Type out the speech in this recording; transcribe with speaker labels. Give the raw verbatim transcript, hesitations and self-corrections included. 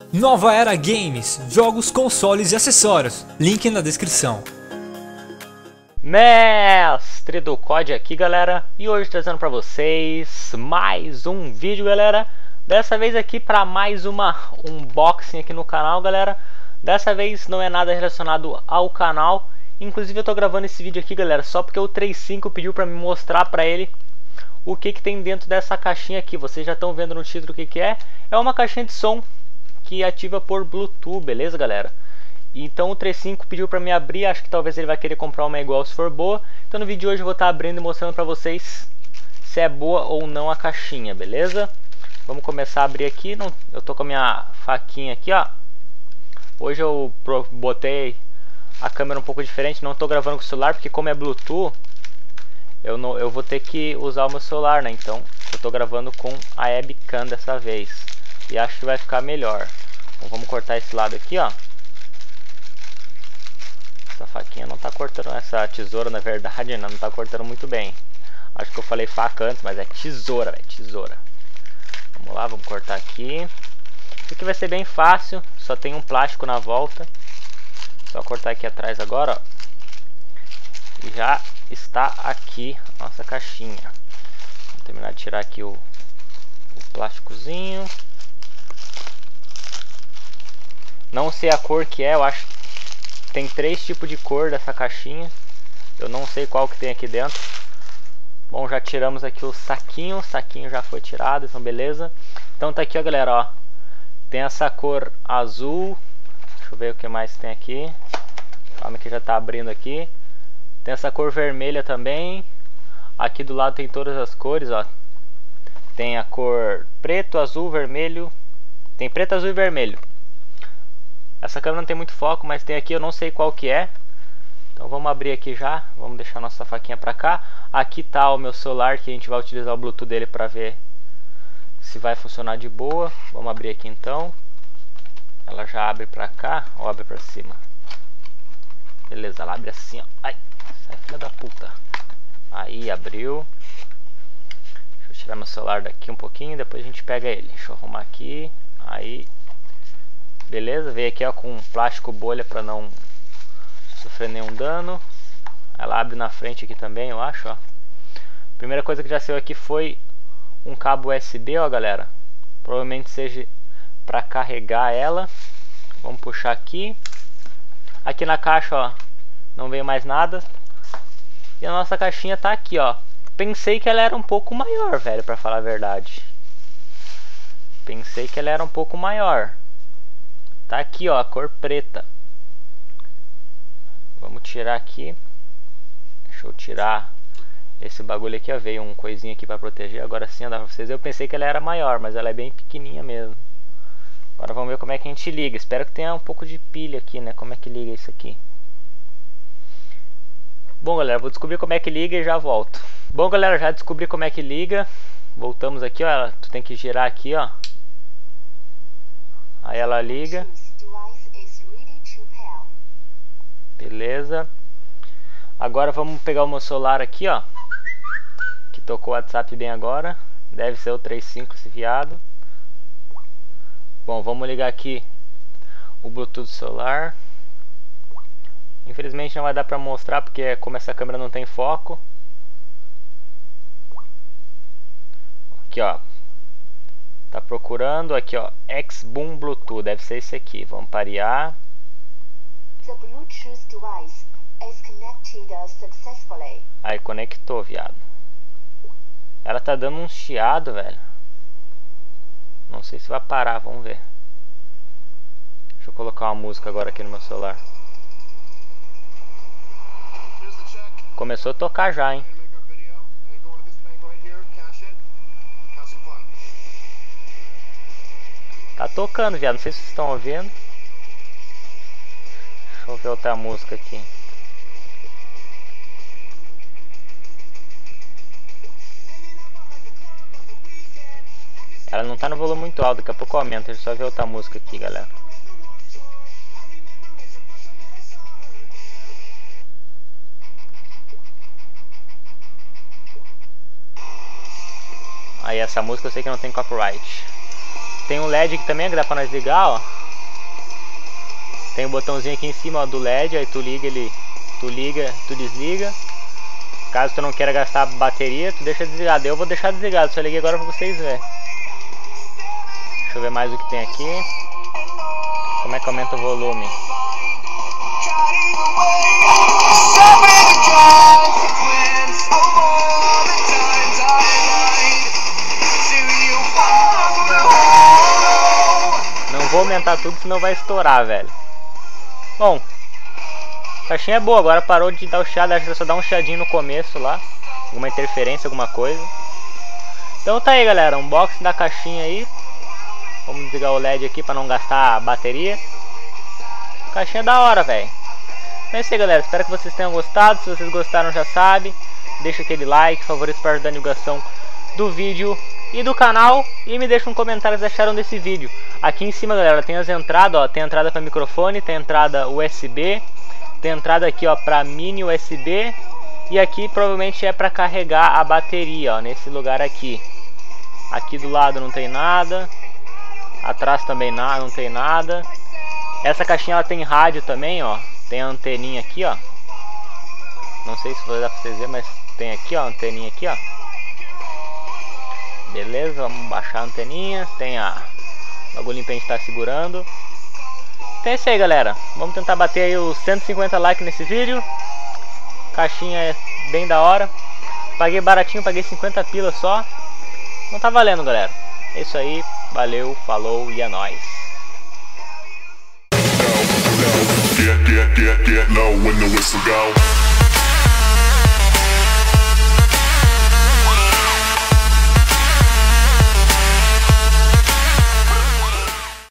Speaker 1: Nova Era Games, jogos, consoles e acessórios, link na descrição.
Speaker 2: Mestre do C O D aqui, galera, e hoje trazendo para vocês mais um vídeo, galera. Dessa vez aqui para mais uma unboxing aqui no canal, galera. Dessa vez não é nada relacionado ao canal. Inclusive eu tô gravando esse vídeo aqui, galera, só porque o três cinco pediu para me mostrar para ele o que que tem dentro dessa caixinha aqui. Vocês já estão vendo no título o que que é. É uma caixinha de som que ativa por Bluetooth, beleza, galera? Então o três cinco pediu para me abrir, acho que talvez ele vai querer comprar uma igual se for boa. Então no vídeo de hoje eu vou estar abrindo e mostrando para vocês se é boa ou não a caixinha, beleza? Vamos começar a abrir aqui. Não, eu tô com a minha faquinha aqui, ó. Hoje eu botei a câmera um pouco diferente, não tô gravando com o celular, porque como é Bluetooth, eu, não, eu vou ter que usar o meu celular, né? Então eu tô gravando com a webcam dessa vez. E acho que vai ficar melhor. Então vamos cortar esse lado aqui, ó. Essa faquinha não tá cortando, essa tesoura na verdade não, não tá cortando muito bem. Acho que eu falei faca antes, mas é tesoura, velho, tesoura. Vamos lá, vamos cortar aqui. Isso aqui vai ser bem fácil, só tem um plástico na volta. Só cortar aqui atrás agora, ó. E já está aqui a nossa caixinha. Vou terminar de tirar aqui o, o plásticozinho. Não sei a cor que é, eu acho que tem três tipos de cor dessa caixinha. Eu não sei qual que tem aqui dentro. Bom, já tiramos aqui o saquinho, o saquinho já foi tirado, então beleza. Então tá aqui, ó, galera, ó. Tem essa cor azul. Deixa eu ver o que mais tem aqui. Calma que já tá abrindo aqui. Tem essa cor vermelha também. Aqui do lado tem todas as cores, ó. Tem a cor preto, azul, vermelho. Tem preto, azul e vermelho. Essa câmera não tem muito foco, mas tem aqui, eu não sei qual que é. Então vamos abrir aqui já. Vamos deixar nossa faquinha pra cá. Aqui tá o meu celular, que a gente vai utilizar o Bluetooth dele pra ver se vai funcionar de boa. Vamos abrir aqui então. Ela já abre pra cá, ou abre pra cima. Beleza, ela abre assim, ó. Ai, sai, filha da puta. Aí, abriu. Deixa eu tirar meu celular daqui um pouquinho, depois a gente pega ele. Deixa eu arrumar aqui. Aí... Beleza, veio aqui, ó, com um plástico bolha para não sofrer nenhum dano. Ela abre na frente aqui também, eu acho, ó. Primeira coisa que já saiu aqui foi um cabo U S B, ó, galera. Provavelmente seja para carregar ela. Vamos puxar aqui. Aqui na caixa, ó, não veio mais nada. E a nossa caixinha tá aqui, ó. Pensei que ela era um pouco maior, velho, para falar a verdade. Pensei que ela era um pouco maior. Tá aqui, ó, a cor preta. Vamos tirar aqui. Deixa eu tirar esse bagulho aqui, ó. Veio um coisinha aqui pra proteger. Agora sim, dá pra vocês. Eu pensei que ela era maior, mas ela é bem pequenininha mesmo. Agora vamos ver como é que a gente liga. Espero que tenha um pouco de pilha aqui, né? Como é que liga isso aqui. Bom, galera, vou descobrir como é que liga e já volto. Bom, galera, já descobri como é que liga. Voltamos aqui, ó. Tu tem que girar aqui, ó. Aí ela liga. Beleza. Agora vamos pegar o meu celular aqui, ó. Que tocou o WhatsApp bem agora. Deve ser o três cinco esse viado. Bom, vamos ligar aqui o Bluetooth do celular. Infelizmente não vai dar pra mostrar, porque como essa câmera não tem foco. Aqui, ó. Tá procurando aqui, ó, X-Boom Bluetooth, deve ser esse aqui. Vamos parear. Aí conectou, viado. Ela tá dando um chiado, velho. Não sei se vai parar, vamos ver. Deixa eu colocar uma música agora aqui no meu celular. Começou a tocar já, hein. Tá tocando, viado. Não sei se vocês estão ouvindo. Deixa eu ver outra música aqui. Ela não tá no volume muito alto. Daqui a pouco aumenta. Deixa eu só ver outra música aqui, galera. Aí essa música eu sei que não tem copyright. Tem um L E D que também é que dá pra nós ligar, ó. Tem um botãozinho aqui em cima, ó, do L E D, aí tu liga ele, tu liga, tu desliga. Caso tu não queira gastar bateria, tu deixa desligado. Eu vou deixar desligado, só liguei agora pra vocês verem. Deixa eu ver mais o que tem aqui. Como é que aumenta o volume? Não vou aumentar tudo, senão vai estourar, velho. Bom, a caixinha é boa, agora parou de dar o chiado, acho que só dá um chiadinho no começo lá. Alguma interferência, alguma coisa. Então tá aí, galera, unboxing da caixinha aí. Vamos desligar o L E D aqui pra não gastar a bateria. Caixinha da hora, velho. Então é isso aí, galera, espero que vocês tenham gostado. Se vocês gostaram, já sabe, deixa aquele like, favorito para ajudar a divulgação do vídeo e do canal. E me deixa um comentário o que acharam desse vídeo. Aqui em cima, galera, tem as entradas, ó. Tem entrada para microfone, tem entrada U S B. Tem entrada aqui, ó, para mini U S B. E aqui provavelmente é para carregar a bateria, ó, nesse lugar aqui. Aqui do lado não tem nada. Atrás também não, não tem nada. Essa caixinha ela tem rádio também, ó. Tem a anteninha aqui, ó. Não sei se vai dar pra vocês verem, mas tem aqui, ó, a anteninha aqui, ó. Beleza, vamos baixar a anteninha. Tem a bagulhinho pra gente estar segurando. Então é isso aí, galera. Vamos tentar bater aí os cento e cinquenta likes nesse vídeo. Caixinha é bem da hora. Paguei baratinho, paguei cinquenta pila só. Não tá valendo, galera. É isso aí. Valeu, falou e é nóis.
Speaker 3: Get, get, get, get low when the whistle go.